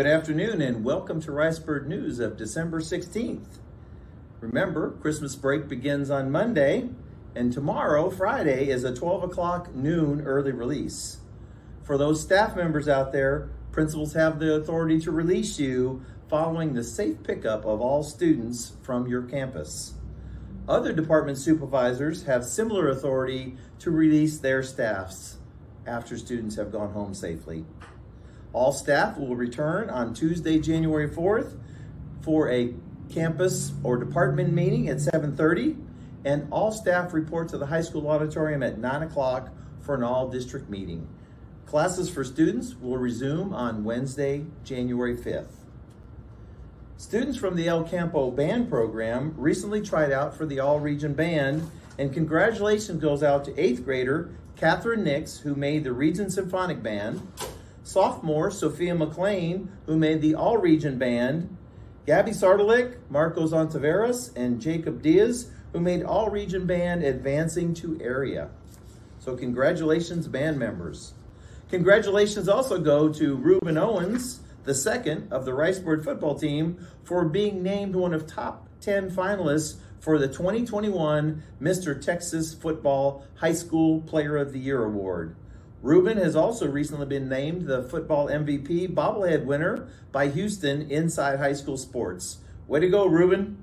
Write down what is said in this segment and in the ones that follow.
Good afternoon and welcome to Ricebird News of December 16th. Remember, Christmas break begins on Monday, and tomorrow, Friday, is a 12 o'clock noon early release. For those staff members out there, principals have the authority to release you following the safe pickup of all students from your campus. Other department supervisors have similar authority to release their staffs after students have gone home safely. All staff will return on Tuesday, January 4th for a campus or department meeting at 7:30, and all staff report to the high school auditorium at 9 o'clock for an all-district meeting. Classes for students will resume on Wednesday, January 5th. Students from the El Campo Band program recently tried out for the All-Region Band, and congratulations goes out to 8th grader Catherine Nix, who made the Region Symphonic Band, sophomore Sophia McLean, who made the All-Region Band, Gabby Sardelik, Marcos Ontiveros, and Jacob Diaz, who made All-Region Band advancing to area. So congratulations, band members. Congratulations also go to Ruben Owens, the second of the Ricebird football team, for being named one of top 10 finalists for the 2021 Mr. Texas Football High School Player of the Year Award. Ruben has also recently been named the football MVP bobblehead winner by Houston Inside High School Sports. Way to go, Ruben.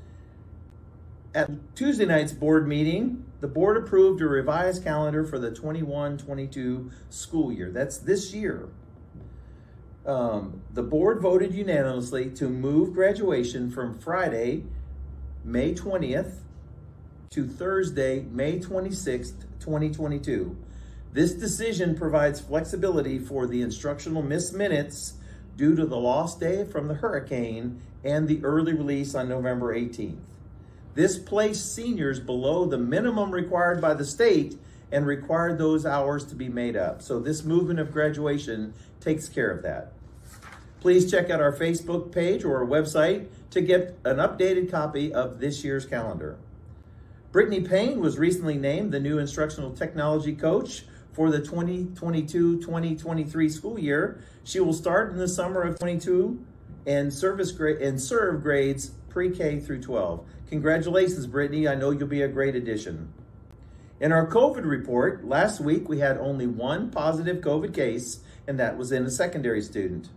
At Tuesday night's board meeting, the board approved a revised calendar for the 21-22 school year. That's this year. The board voted unanimously to move graduation from Friday, May 20th to Thursday, May 26th, 2022. This decision provides flexibility for the instructional missed minutes due to the lost day from the hurricane and the early release on November 18th. This placed seniors below the minimum required by the state and required those hours to be made up. So this movement of graduation takes care of that. Please check out our Facebook page or our website to get an updated copy of this year's calendar. Brittany Payne was recently named the new instructional technology coach for the 2022-2023 school year. She will start in the summer of 22 and serve grades pre-K through 12. Congratulations, Brittany. I know you'll be a great addition. In our COVID report, last week we had only one positive COVID case, and that was in a secondary student.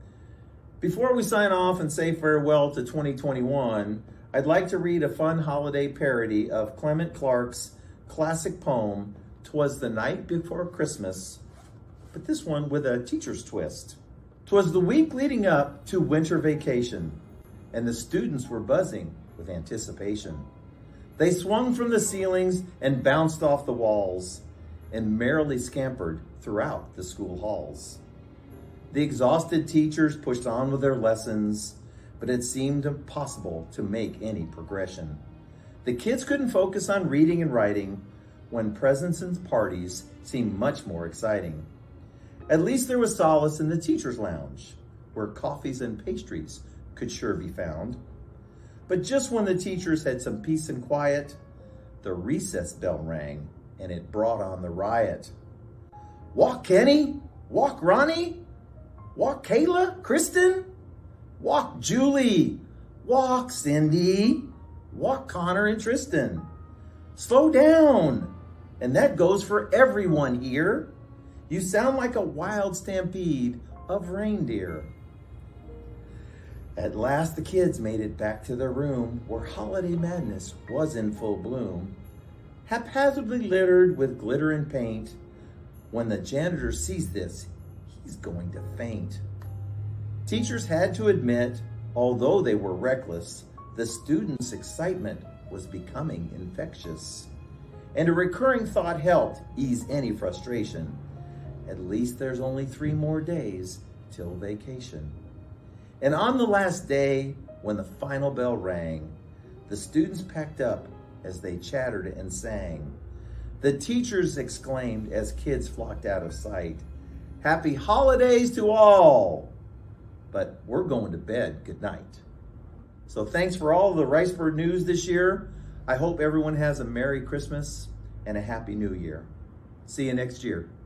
Before we sign off and say farewell to 2021, I'd like to read a fun holiday parody of Clement Clarke's classic poem, "'Twas the Night Before Christmas," but this one with a teacher's twist. "'Twas the week leading up to winter vacation, and the students were buzzing with anticipation. They swung from the ceilings and bounced off the walls and merrily scampered throughout the school halls. The exhausted teachers pushed on with their lessons, but it seemed impossible to make any progression. The kids couldn't focus on reading and writing when presents and parties seemed much more exciting. At least there was solace in the teacher's lounge, where coffees and pastries could sure be found. But just when the teachers had some peace and quiet, the recess bell rang and it brought on the riot. Walk, Kenny! Walk, Ronnie! Walk, Kayla, Kristen! Walk, Julie! Walk, Cindy! Walk, Connor and Tristan! Slow down! And that goes for everyone here. You sound like a wild stampede of reindeer." At last the kids made it back to their room where holiday madness was in full bloom, haphazardly littered with glitter and paint. When the janitor sees this, he's going to faint. Teachers had to admit, although they were reckless, the students' excitement was becoming infectious. And a recurring thought helped ease any frustration. At least there's only 3 more days till vacation. And on the last day, when the final bell rang, the students packed up as they chattered and sang. The teachers exclaimed as kids flocked out of sight, "Happy holidays to all!" But we're going to bed. Good night. So thanks for all of the Ricebird news this year. I hope everyone has a Merry Christmas and a Happy New Year. See you next year.